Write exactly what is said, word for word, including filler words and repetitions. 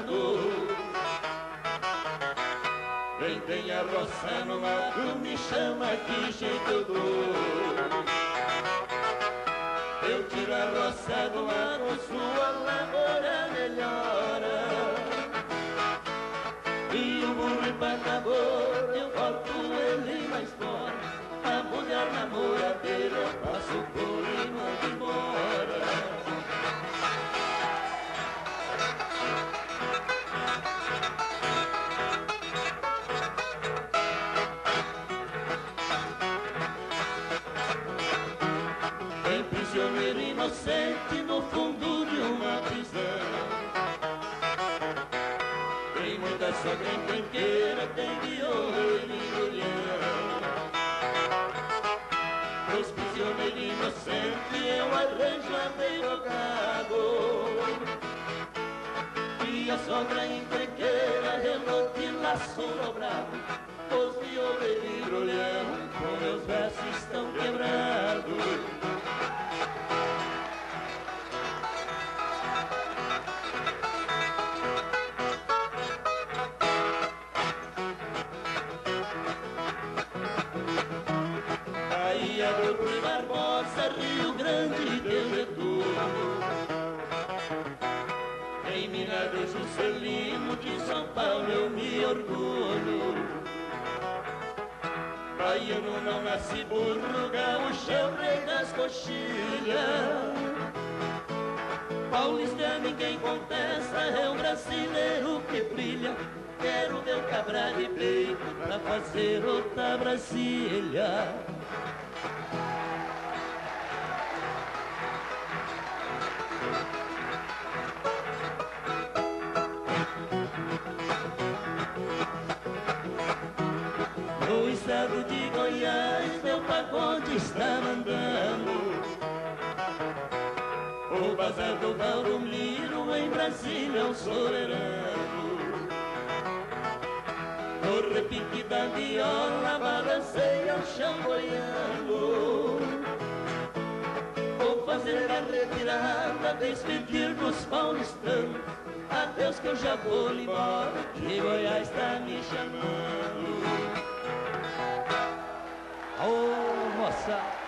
governador. Quem tem a roça no mato me chama, que jeito eu dou. Eu tiro a roça do mato, sua lavoura melhora. E o burro empacador, eu boto ele mais fora. A mulher namoradeira, eu passo por e mando embora. Tem prisioneiro inocente no fundo de uma prisão. Tem muita sogra encrenqueira, tem viola e milhão. Os prisioneiros inocentes eu arranjo advogado. E a sogra encrenqueira eu não te laço no bravo. Os violeiros e grolhão com meus versos estão quebrados. Bahia do Rui Barbosa, Rio Grande deu retorno. Em Minas do Juscelino, de São Paulo eu me orgulho. Baiano não nasce burro, gaúcho é o rei das coxilhas. Paulista ninguém contesta, é um brasileiro que brilha. Quero meu cabra de peito pra fazer outra Brasília. No estado de Goiás, meu pagode está mandando. O bazar do Valdomiro em Brasília é o soberano. No repique da viola balanceia o chão goiano. Vou fazer a retirada, despedir dos paulistanos. Adeus que eu já vou embora, que Goiás está me chamando. Ô, moça!